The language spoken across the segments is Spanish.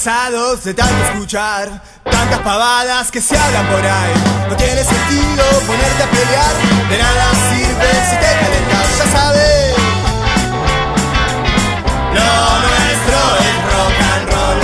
cansados de tanto escuchar tantas pavadas que se hablan por ahí. No tiene sentido ponerte a pelear, de nada sirve si te calentas, ya sabes. Lo nuestro es rock and roll.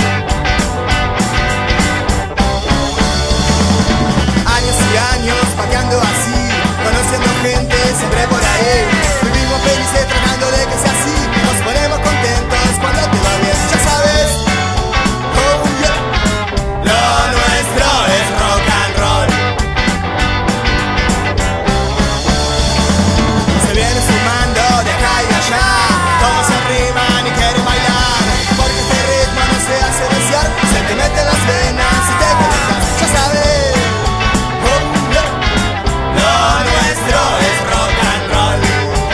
Años y años pateando así, conociendo gente siempre por ahí. Vivimos felices tratando de que sea así, nos ponemos contentos cuando te va bien, ya sabes. Oh yeah. Lo nuestro es rock and roll. Se viene sumando de acá y de allá, todos se arriman y quieren bailar, porque este ritmo no se hace desear, se te mete en las venas y te calientas, ya sabes. Oh yeah. Lo nuestro es rock and roll.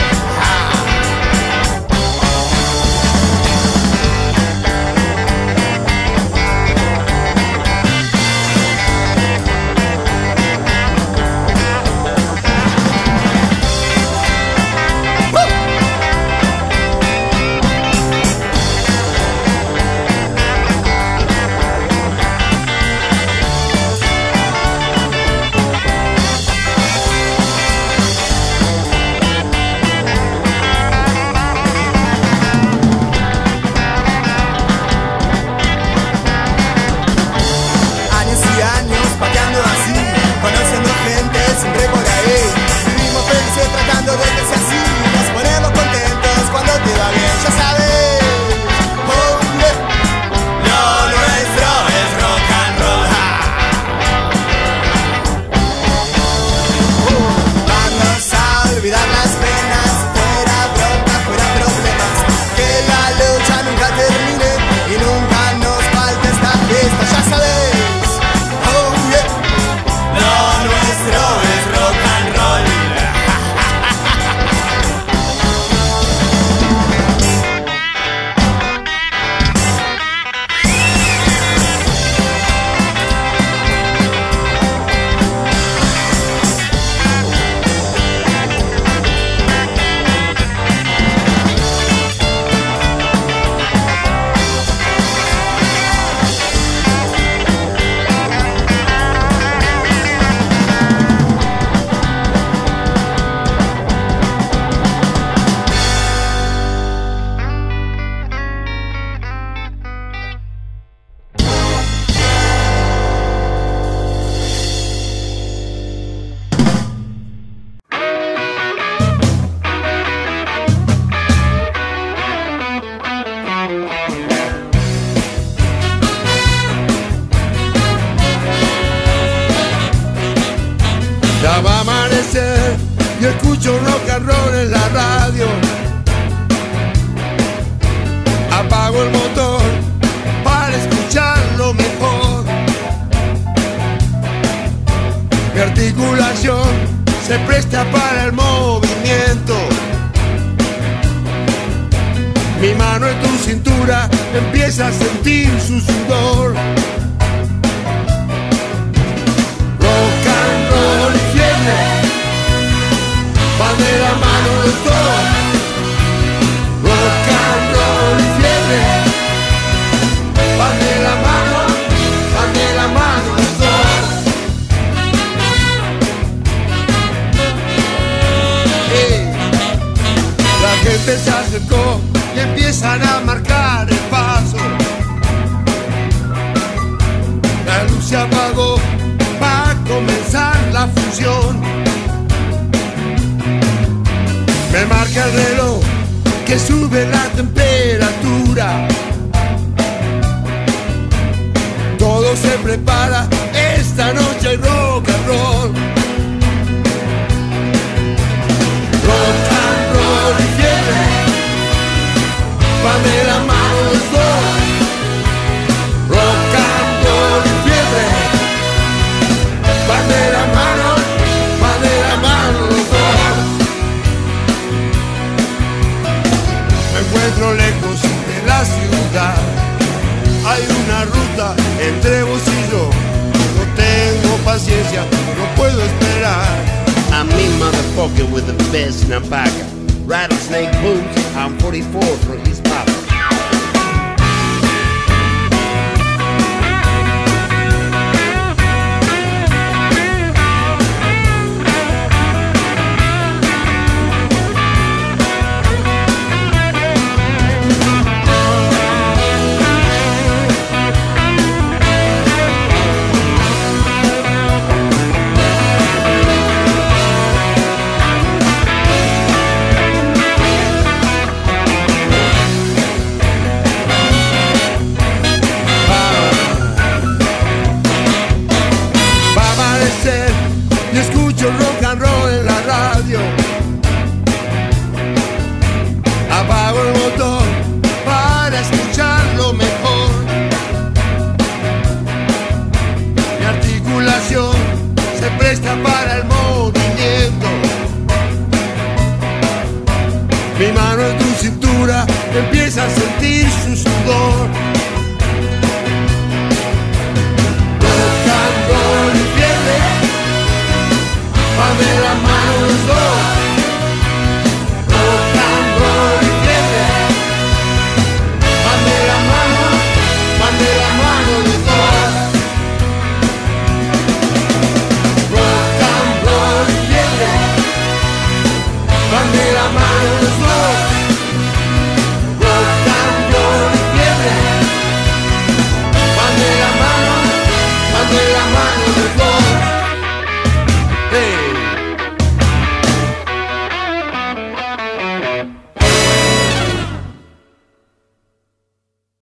Ya va a amanecer y escucho rock and roll en la radio. Apago el motor para escucharlo mejor. Mi articulación se presta para el movimiento. Mi mano en tu cintura empieza a sentir su sudor. Van de la mano los dos, rock and roll y fiebre. Van de la mano los dos. Hey. La gente se acercó y empiezan a marcar el paso. La luz se apagó, va a comenzar la función. Me marca el reloj que sube la temperatura. Todo se prepara, esta noche hay rock and roll. Rock and roll y fiebre, van de la mano los dos. Rock and roll y fiebre, van de la mano los dos. Me encuentro lejos de la ciudad, hay una ruta entre vos y yo. No tengo paciencia, no puedo esperar. I'm me motherfucker with the best napaca. Rattlesnake boots, I'm 44 for East Papa.